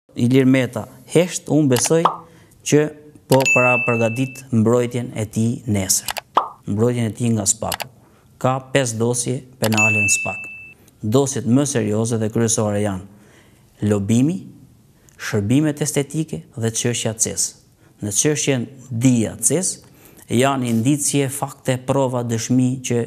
Ilir Meta hesht, unë besoj që po para përgatit mbrojtjen e tij nesër. Mbrojtjen e tij nga SPAK-u. Ka 5 dosje penale në SPAK. Dosjet më serioze dhe kryesore janë lobimi, shërbimet estetike dhe çështja CES. Në çështjen Dia CES janë indicje, fakte, prova, dëshmi që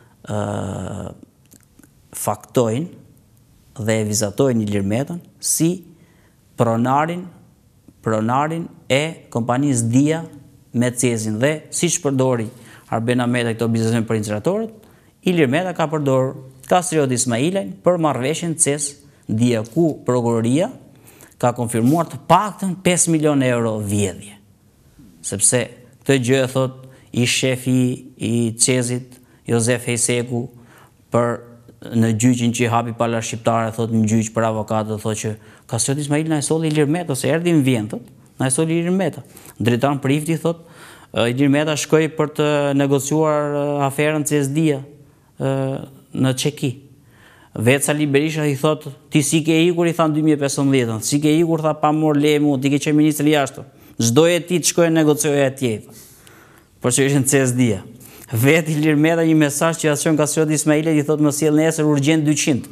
faktojnë dhe e vizatojnë Ilir Metën si pronarin e kompanisë Dia me CES-in dhe siç përdori Arbena Meta këto biznesmen për incineratorët, Ilir Meta ka përdorur Kastriot Ismailajn për marrëveshjen CES Dia, ku prokuroria ka konfirmuar të paktën 5 milion euro vjedhje. Sepse këtë gjë e thot i shefi i CES-it, Jozef Hejseku, në gjyqin që i hapi pala shqiptare, thot në gjyq për avokatët, thot që Kastriot Ismail na e solli Ilir Meta, se erdhi në vend, thot, na e solli Ilir Meta. Drejtar Prifti, thot, Ilir Meta shkoi për të negociuar aferën CES Dia në Çeki. Vetë Sali Berisha i thot, ti si ke ikur, i than 2015, si ke ikur, tha pa mor lemu, ti ke qenë ministri jashtë, çdoje ti të shkojë negocioje atje. Por që ishin CES Dia. Vetë Ilir Meta një mesazh që ia çon Kastriot Ismailaj i thot më sjell nesër urgjent 200.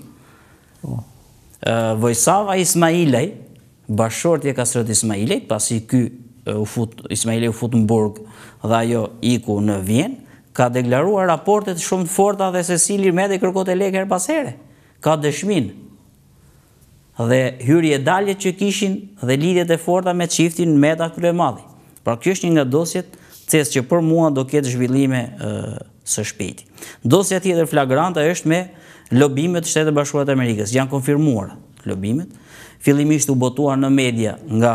Vojsava Ismailaj, bashorti e Kastriot Ismailaj, pasi ky Ismailaj u fut në burg dhe ajo iku në Vjen, ka deklaruar raportet shumë të forta dhe se si Ilir Meta i kërkote lekë her pas here. Ka dëshmin. Dhe hyrje daljet që kishin dhe lidhjet e forta me çiftin Meta Kryemadhi. Pra kjo është një nga dosjet CES që për mua do ketë zhvillime së shpejti. Dosja tjetër flagrante është me lobimet e Shtetit Bashkuar të Amerikës. Janë konfirmuar lobimet. Fillimisht u botuar në media nga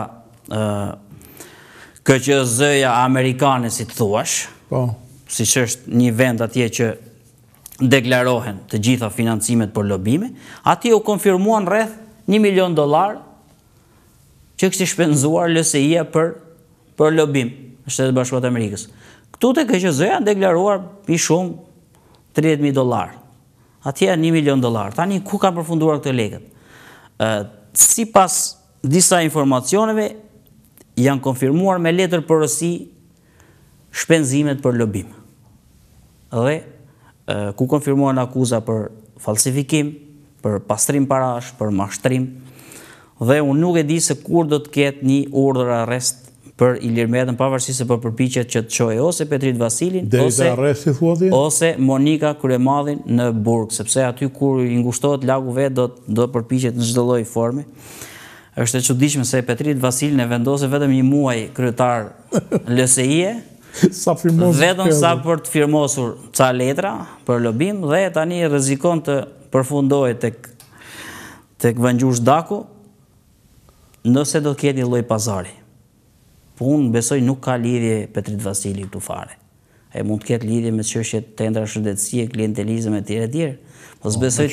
KQZ-ja amerikane, si të thuash. Po. Siç është një vend atje që deklarohen të gjitha financimet për lobime, atje u konfirmuan rreth $1 milion që kishte shpenzuar LSI-ja për lobim në Shtetet Bashkuara të Amerikës. Këtu te KQZ janë deklaruar pi shumë $30.000. Atje $1 milion. Tani ku kanë përfunduar këto lekët? Sipas disa informacioneve janë konfirmuar me letër porosi shpenzimet për lobim. Dhe ku konfirmuan akuza për falsifikim, për pastrim parash, për mashtrim, dhe unë nuk e di se kur do të ketë një urdhër arrest për Ilir Metën, pavarësisht se po përpiqet që të çojë ose Petrit Vasilin ose Monika Kryemadhin në burg, sepse aty kur i ngushtohet lagu vet do përpiqet në çdo lloj forme. Është e çuditshme se Petrit Vasilin e vendose vetëm një muaj kryetar LSI-e, vetëm sa për të firmosur ca letra për lobim dhe tani rrezikon të përfundojë tek Vangjush Daku nëse do të ketë një lloj pazari. Po unë besoj nuk ka lidhje Petrit Vasili këtu fare. E mund të ketë lidhje me çështje tendra shëndetësie, klientelizëm e tjerë. Po s'besoj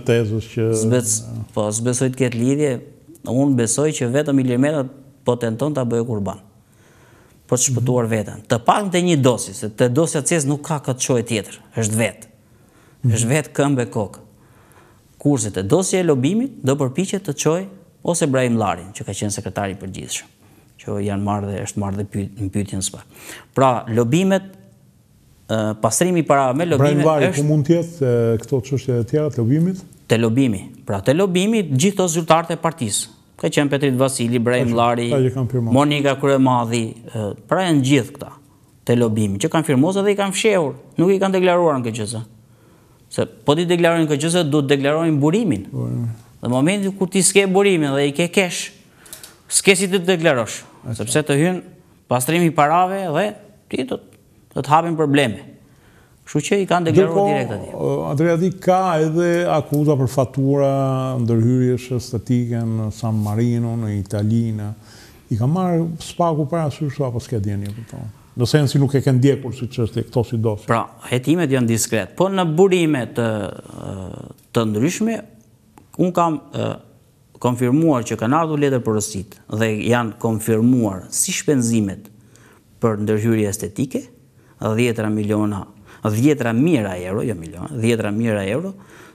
të ketë lidhje. Unë besoj që vetëm Ilir Meta po tenton ta bëjë kurban. Po të shpëtuar veten. Të paktën te një dosje, se te dosja CES nuk ka këtë çojë tjetër, është vetë. Është vetë këmbë kokë. Kurse te dosja e lobimit do përpiqet të çojë ose Brahim Llarin, që ka qenë sekretari i përgjithshëm, që është marrë dhe në pyetjen SPAK. Pra, lobimet, pastrimi i parave me lobime Brahim Llari, ku mund të jetë këto çështje e tjera të lobimit? Te lobimi. Pra, te lobimi gjithë të zyrtarët e partisë. Ka qenë Petrit Vasili, Brahim Llari, Monika Kryemadhi, pra janë gjithë këta te lobimi, që kanë firmosur dhe i kanë fshehur, nuk i kanë deklaruar në KQZ. Se po ti deklarojnë në KQZ, duhet deklarojnë burimin. Në momentin kur ti s'ke burimin dhe i ke kesh, s'ke si të deklarosh, sepse të hyn pastrimi i parave dhe ti do të hapin probleme. Kështu që i kanë deklaruar direkt atje. Adriati, ka edhe akuza për fatura ndërhyrjesh estetike në San Marino, në Itali, i ka marrë SPAK-u parasysh apo s'ke dieni këto? Në sensi nuk e ke ndjekur siç është këto si dosje. Pra, hetimet janë diskret, po në burime të ndryshme, unë kam konfirmuar që kanë ardhur letër porosit dhe janë konfirmuar si shpenzimet për ndërhyrje estetike, 10 mijëra euro, jo miliona, 10 mijëra euro,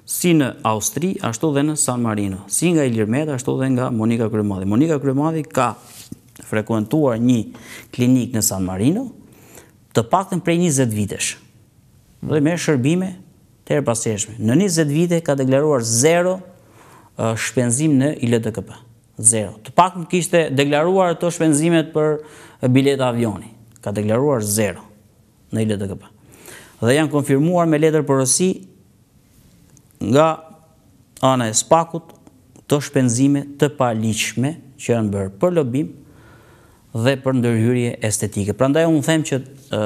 si në Austri, ashtu dhe në San Marino, si nga Ilir Meta, ashtu dhe nga Monika Kryemadhi. Monika Kryemadhi ka frekuentuar një klinik në San Marino, të paktën prej 20 vitesh. Dhe me shërbime të erëpasjeshme. Në 20 vite ka deklaruar 0 shpenzim në ILTKP. 0. Të paktën kishte deklaruar ato shpenzimet për bileta avioni. Ka deklaruar 0 në ILTKP. Dhe janë konfirmuar me letër porosi nga ana e SPAK-ut të shpenzime të paligjshme që janë bërë për lobim dhe për ndërhyrje estetike. Prandaj unë them që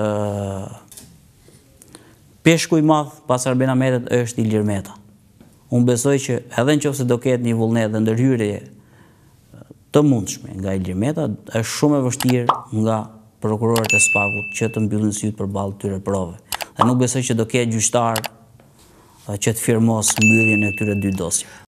peshku i madh pas Arben Ahmetit është Ilir Meta. Unë besoj që edhe nëse do ketë një vullnet dhe ndërhyrje të mundshme nga Ilir Meta, është shumë e vështirë nga prokurorët e SPAK-ut që të mbyllin sytë përballë këtyre provave. Dhe nuk besoj që do ketë gjyqtar që të firmos mbylljen e këtyre 2 dosjeve.